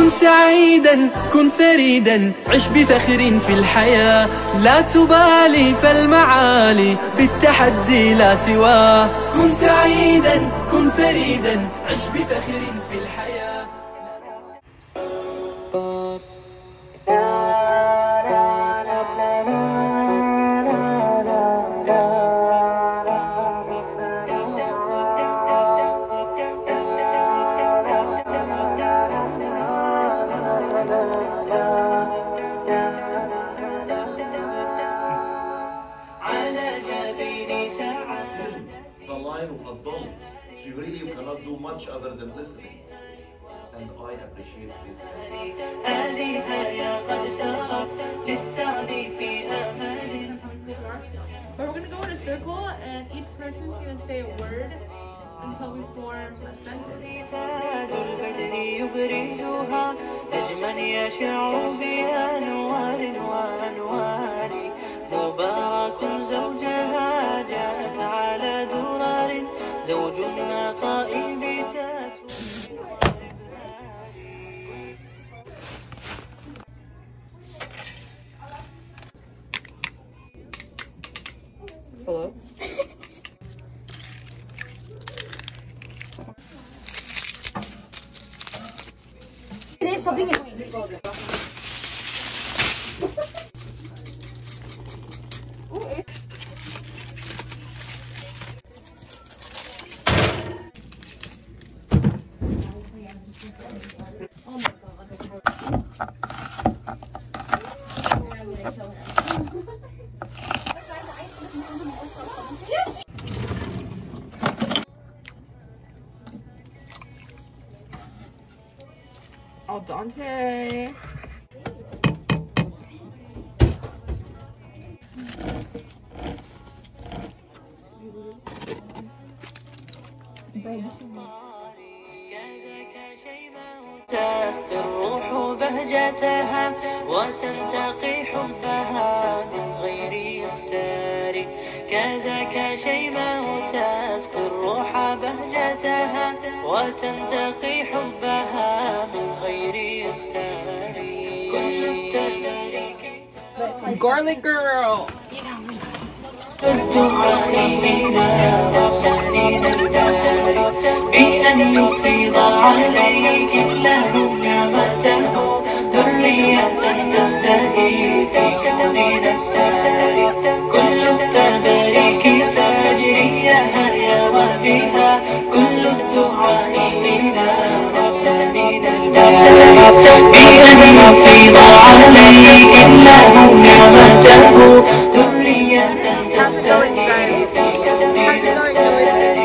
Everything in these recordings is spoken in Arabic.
كن سعيدا كن فريدا عش بفخر في الحياة، لا تبالي فالمعالي بالتحدي لا سواه. كن سعيدا كن فريدا عش بفخر في الحياة. The line of adults, so you cannot do much other than listening, and I appreciate this. But we're gonna go in a circle, and each person's gonna say a word until we form a sentence. مبارك زوجها جاءت على درار زوج النقاء بتات. Hello? Stop being Al dente. تسقي الروح بهجتها وتنتقي حبها من غير اختيار. كذاك شيماء تسقي الروح بهجتها وتنتقي حبها من غير اختيار. كل التبارك Garlic girl. بأن يفيض عليك الله نعمته ذرية تزدهي في كون الساري. كل التبارك تجري يحيى وبها كل الدعاء إلى ربنا الباري. بأن يفيض عليك الله نعمته ذرية تزدهي في كون الساري.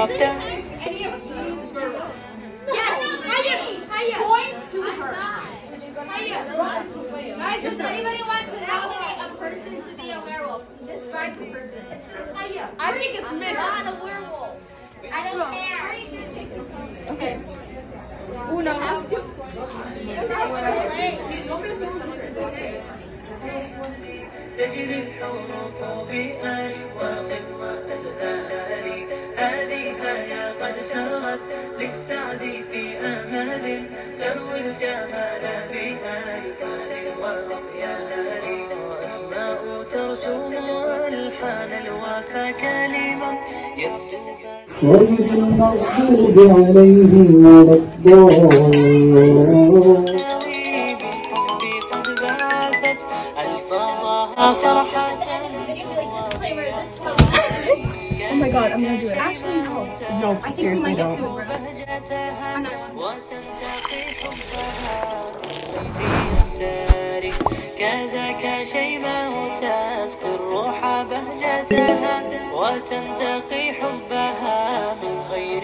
Guys, does anybody want to nominate a person to be a werewolf? Describe the person. I think it's Miss. Not a werewolf. I don't care. Okay. Uno. تجري الحروف بأشواق وأزدهار. هذه يا قد سرت للسعد في أمل تروي الجمال بألوان وأطيار. أسماء ترسم ألحان الوفا كلمة يبدو غير المغضوب عليهم ولا الضالين. قد بعثت ألفاظها فرحة. Oh my god, I'm gonna do it. Actually, no. No, seriously, don't. وتنتقي حبها كذاك شيماء تسقي الروح بهجتها وتنتقي حبها من غير